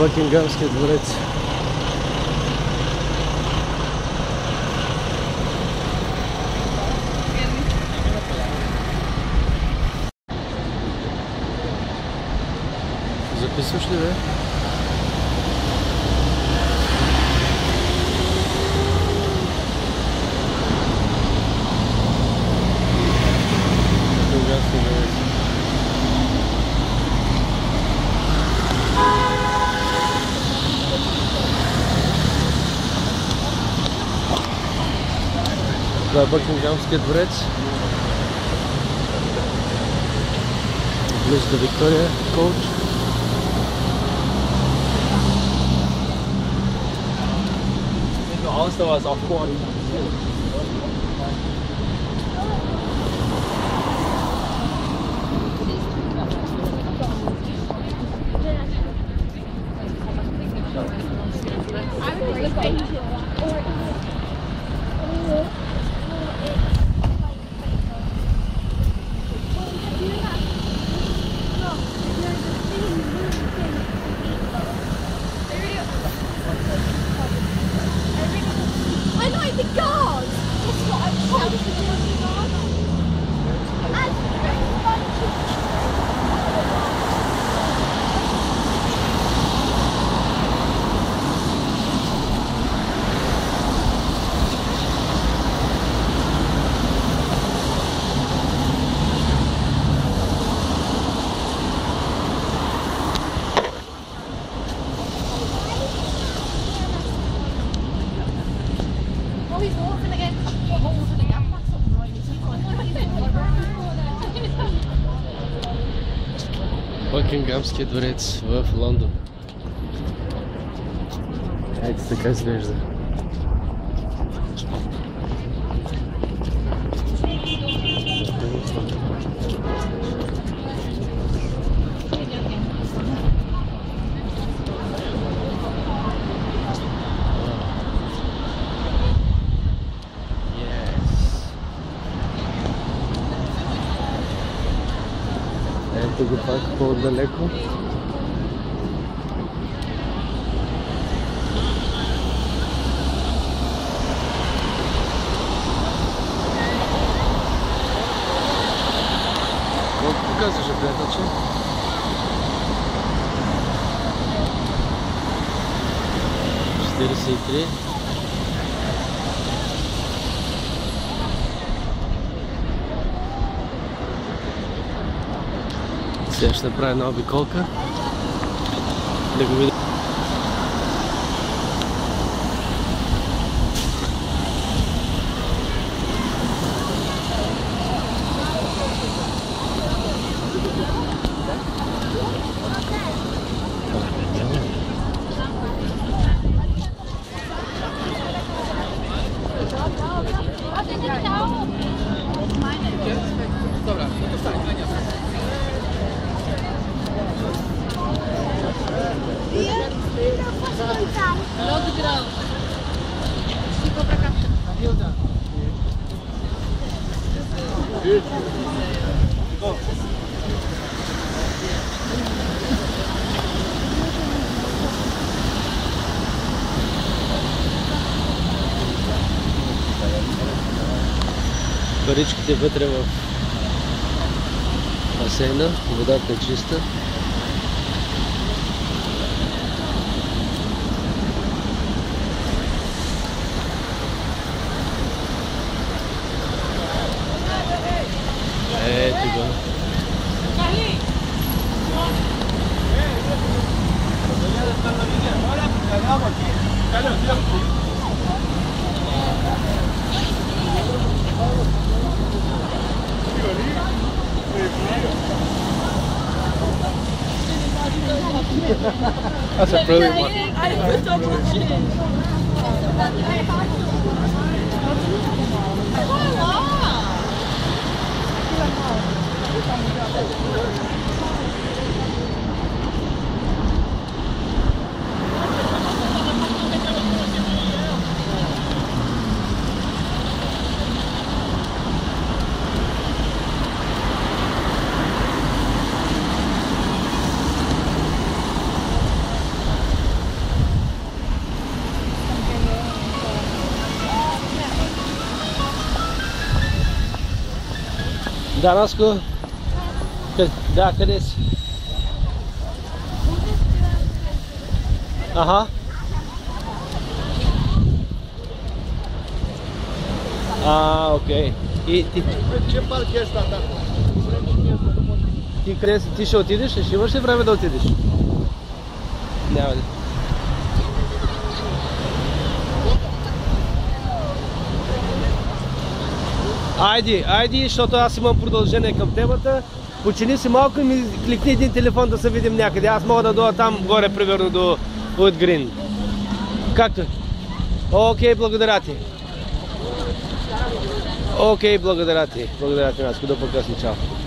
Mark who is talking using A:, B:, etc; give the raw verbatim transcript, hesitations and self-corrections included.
A: Бакингамския дворец. Записваш ли, бе? Това е Бакингамския дворец. Близо до Виктория Колч.
B: Ausdauer auf Koordination.
A: Бакингамския дворец в Лондон. Ето така изглежда. Ето го пак по-далеко. Колко показваше, приятелче? четиридесет и три. Сега ще направя една обиколка. Да го видя.
C: Logo grão. Ficou pra cá.
A: Паричките вътре в басейна, водата е чиста. Ето го. That's a brilliant one.
C: I put double chin.
A: Да, Наско. Да, къде си? Ага. А, окей. И ти...
B: Ce parc e ăsta, tata?
A: Ти къде си? Ти ще отидеш? Ще имаш ли време да отидеш? Няма ли. Айди, айди, защото аз имам продължение към темата. Почини си малко и ми кликни един телефон да се видим някъде. Аз мога да дойда там горе, примерно до Woodgreen. Както? Окей, благодаря ти. Окей, благодаря ти. Благодаря ти, Наско. До по-късно. Чао.